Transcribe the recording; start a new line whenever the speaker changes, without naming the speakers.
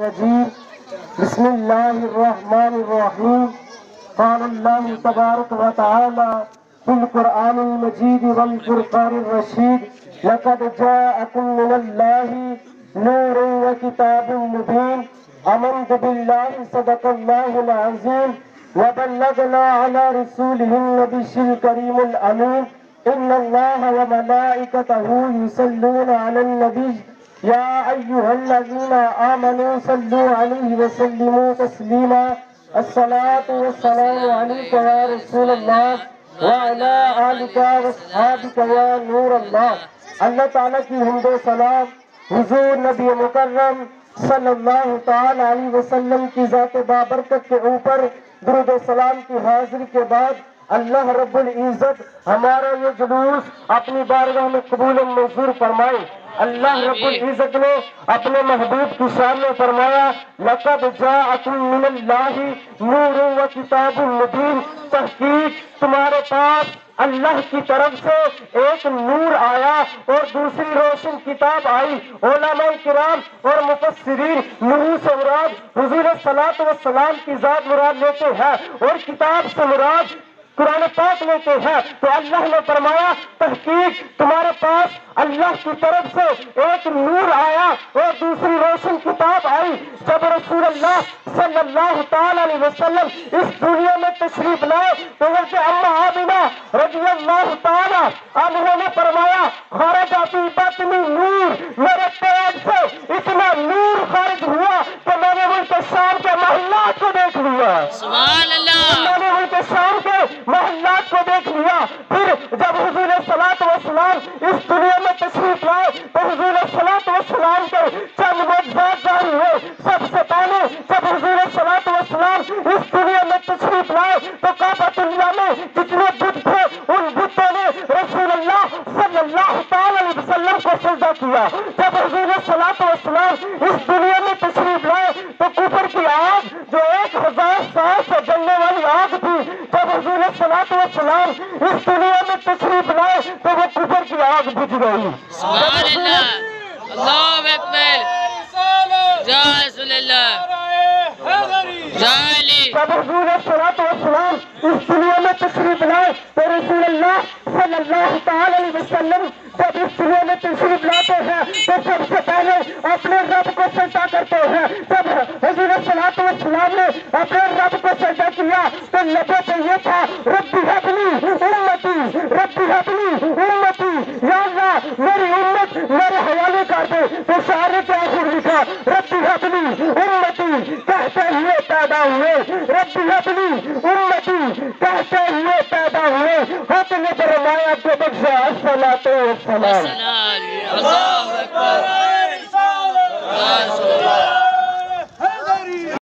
الرجيم بسم الله الرحمن الرحيم قال الله تبارك وتعالى في القرآن المجيد والفرقان الرشيد لقد جاءكم من الله نور وكتاب مبين آمنت بالله صدق الله العظيم وبلغنا على رسوله النبي الكريم الأمين إن الله وملائكته يصلون على النبي يا أيها الذين آمنوا صلوا عليه وسلموا تسليما الصلاة والسلام عليك يا رسول الله وعلى آلك وصحابك يا نور اللہ. اللہ تعالیٰ کی حمد و سلام حضور نبی مکرم صلی اللہ تعالی علیہ وسلم کی ذات بابرکت کے اوپر درود و سلام کی حاضری کے بعد اللہ رب العزت ہمارا یہ جلوس اپنی بارگاہ میں قبول و منظور فرمائے. اللہ رب العزت نے اپنے محبوب کی شان میں فرمایا لقد جاءکم من اللہ نور و کتاب مبین، تحقیق تمہارے پاس اللہ کی طرف سے ایک نور آیا اور دوسری روشن کتاب آئی. علماء کرام اور مفسرین نور سے مراد حضور صلوات و سلام کی ذات مراد لیتے ہیں اور کتاب سے مراد قرآن پاک لیتے ہیں. تو اللہ نے فرمایا تحقیق تمہارے پاس اللہ کی طرف سے ایک نور آیا اور دوسری روشن کتاب آئی. جب رسول اللہ صلی اللہ تعالی علیہ وسلم اس دنیا میں تشریف لائے تو حضرت اما آمنہ رضی اللہ تعالی عنہ نے فرمایا خرج فی بطنی نور، میرے پیٹ سے اتنا نور خارج ہوا کہ میں نے ملک شام کے محلات کو دیکھ لیا. سبحان اللہ. میں نے ملک شام کے محلات کو دیکھ لیا. پھر جب حضور صلوات و سلام اس دنیا میں تشریف لائے تو حضور صلوات و سلام کے چند معجزات ظاہر ہوئے. سب سے پہلے جب حضور صلوات و سلام اس دنیا میں تشریف لائے تو کعبۃ اللہ میں جتنے بت تھے ان بتوں نے رسول اللہ صلی اللہ تعالی علیہ وسلم کو سجدہ کیا. جب حضور صلوات و سلام اس دنیا میں تشریف لائے تو کفر کی آگ جو 1000 سال سے جلنے والی آگ تھی، جب حضور صلوات و سلام اس دنیا میں تشریف لائے تو وہ کفر کی آگ بجھ گئی.
سبحان اللہ. اللہ اکبر. یا رسول اللہ.
جب حضور صلوات و سلام اس دنیا میں تشریف لائے تو رسول اللہ صلی اللہ تعالی علیہ وسلم جب اس دنیا میں تشریف لاتے ہیں تو سب سے پہلے اپنے رب کو سجدہ کرتے ہیں. جب حضور صلوات و سلام نے اپنے رب کو سجدہ کیا تو لبوں پہ یہ تھا ربی ہب لی امتی، ربی ہب لی امتی، یا اللہ میری امت میرے حوالے کر دے. تو شاعر کے آخر لکھا ربی ہب لی امتی کہتے ہوئے پیدا ہوئے، ربی ہب لی امتی کہتے ہوئے پیدا ہوئے. حق نے فرمایا کہ بخشا الصلاۃ والسلام.
اللہ اکبر.